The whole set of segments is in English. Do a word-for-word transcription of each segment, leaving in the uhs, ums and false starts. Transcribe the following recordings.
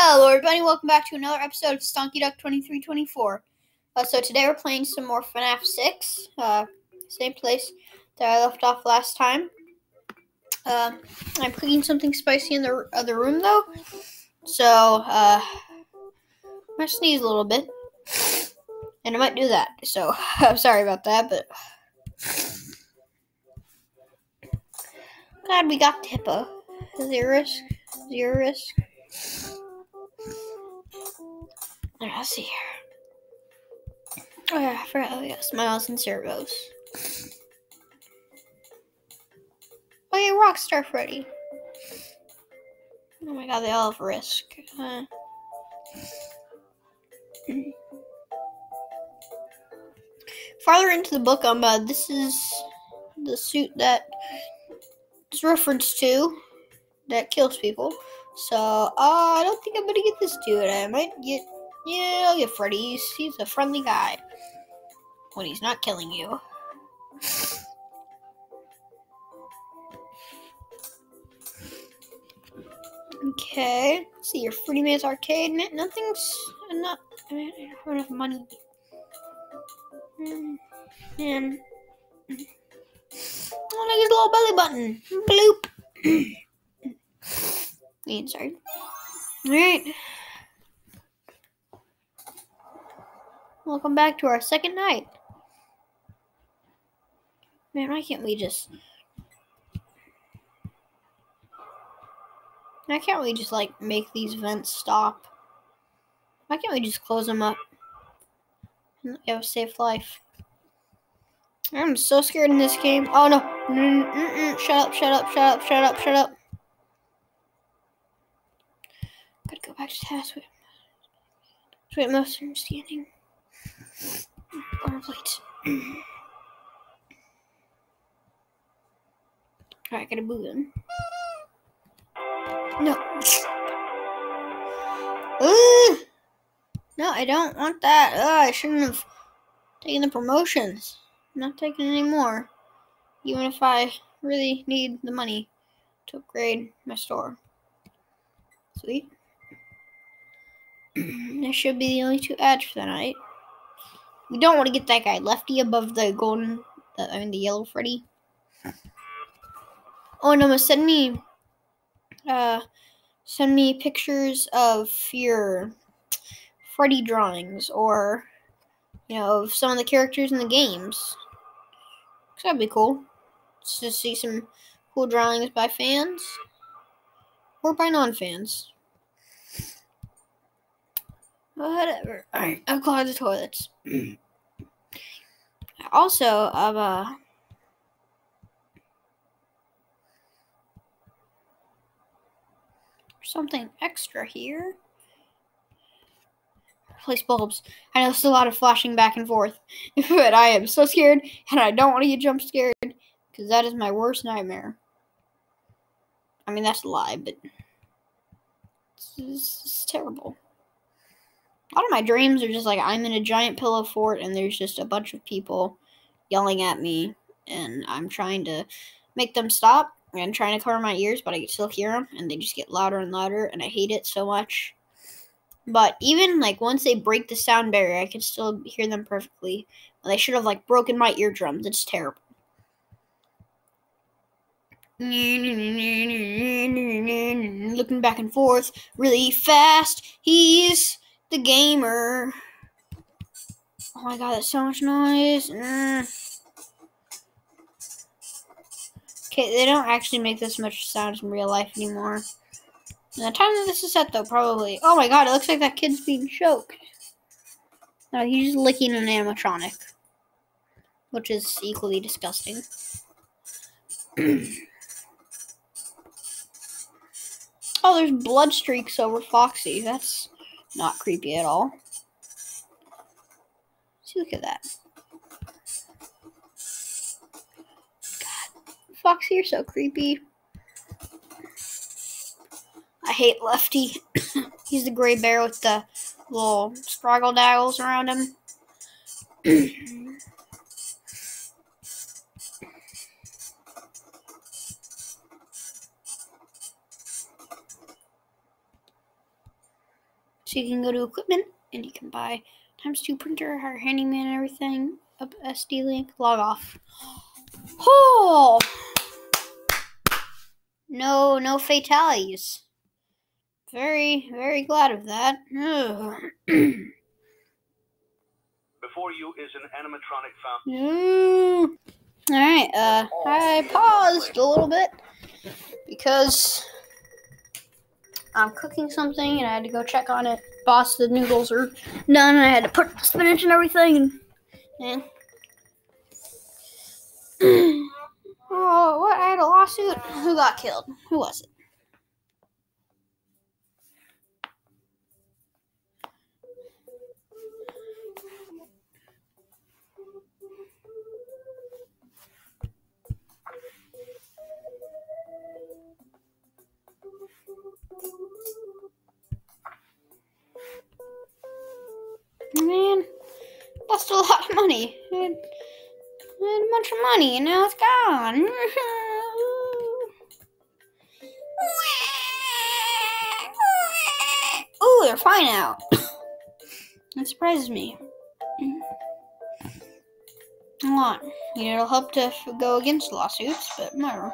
Hello everybody, welcome back to another episode of Stonky Duck twenty-three twenty-four. Uh, so today we're playing some more FNAF six, uh, same place that I left off last time. Uh, I'm cooking something spicy in the other room though, so uh, I might sneeze a little bit, and I might do that, so I'm sorry about that, but glad we got the hippo. Zero risk, zero risk. Let's see here. Oh yeah, I forgot we got Smiles and Servos. Oh yeah, Rockstar Freddy. Oh my god, they all have risk. Uh, farther into the book, um, uh, this is the suit that it's referenced to that kills people. So, uh, I don't think I'm gonna get this dude. I might get, yeah, I'll get Freddy. He's, he's a friendly guy when he's not killing you. Okay, let's see your Freddy Man's Arcade. Nothing's not. I mean, I don't have enough money. Mm, and oh, look at his little belly button. Bloop. Me, sorry. All right. Welcome back to our second night. Man, why can't we just? Why can't we just like make these vents stop? Why can't we just close them up and have a safe life? I'm so scared in this game. Oh no! Mm-mm. Shut up! Shut up! Shut up! Shut up! Shut up! Gotta go back to task. Wait, most are standing. Armor plates. Alright, gotta move in. No. Ooh! No, I don't want that. Ugh, I shouldn't have taken the promotions. I'm not taking any more. Even if I really need the money to upgrade my store. Sweet. There should be the only two ads for the night. We don't want to get that guy Lefty above the golden, the, I mean the yellow Freddy. Oh no, send me, uh, send me pictures of your Freddy drawings, or you know, of some of the characters in the games. That'd be cool. Just to see some cool drawings by fans or by non-fans. Whatever. Alright, I'll clog the toilets. Also, I've uh something extra here. Replace bulbs. I know there's a lot of flashing back and forth, but I am so scared, and I don't want to get jump scared because that is my worst nightmare. I mean, that's a lie, but it's, it's, it's terrible. A lot of my dreams are just like I'm in a giant pillow fort and there's just a bunch of people yelling at me and I'm trying to make them stop and trying to cover my ears, but I can still hear them and they just get louder and louder and I hate it so much. But even like once they break the sound barrier, I can still hear them perfectly. And they should have like broken my eardrums. It's terrible. Looking back and forth really fast. He's the gamer. Oh my god, that's so much noise. Mm. Okay, they don't actually make this much sound in real life anymore. And the time that this is set, though, probably. Oh my god, it looks like that kid's being choked. No, he's just licking an animatronic, which is equally disgusting. Oh, there's blood streaks over Foxy. That's not creepy at all. See, look at that. God, Foxy, you're so creepy. I hate Lefty. He's the gray bear with the little straggle daggles around him. So you can go to equipment and you can buy times two printer, hire handyman and everything. Up S D link, log off. Oh! No, no fatalities. Very, very glad of that. Before you is an animatronic fountain. Mm. Alright, uh, I paused a little bit because I'm cooking something and I had to go check on it. Boss, the noodles are done and I had to put spinach and everything. And, and oh, what? I had a lawsuit? Who got killed? Who was it? Man, lost a lot of money. I had, I had a bunch of money and now it's gone. Ooh, they're fine now. That surprises me a lot. You know, it'll help to go against lawsuits, but whatever.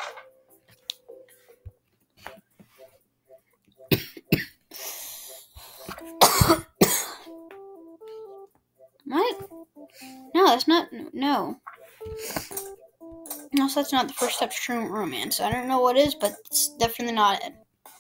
What? No, that's not. No. No, so that's not the first step to true romance. I don't know what is, but it's definitely not it.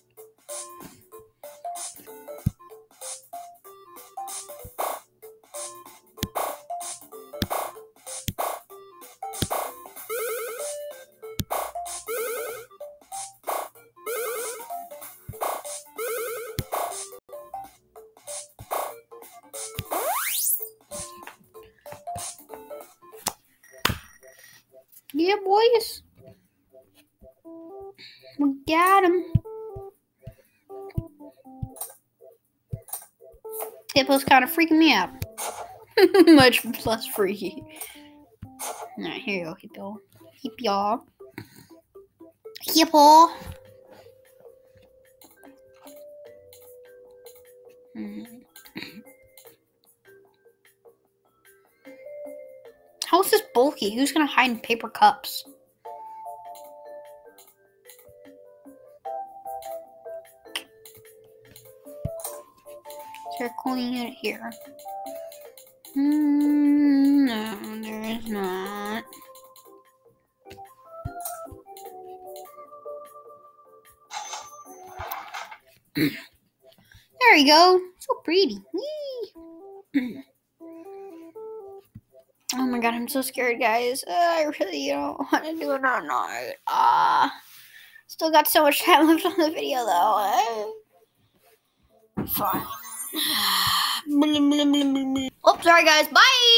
Yeah, boys. We got him. Hippo's kind of freaking me out. Much less freaky. Alright, here you go, Hippo. Hippo. Hippo. Hmm. How is this bulky? Who's gonna hide in paper cups? Is there a cooling unit here? Mm, no, there is not. There you go. So pretty. Whee! Oh my god, I'm so scared, guys. Uh, I really don't want to do it or not. Ah, uh, still got so much time left on the video, though. Uh, fine. Oh, sorry, guys. Bye!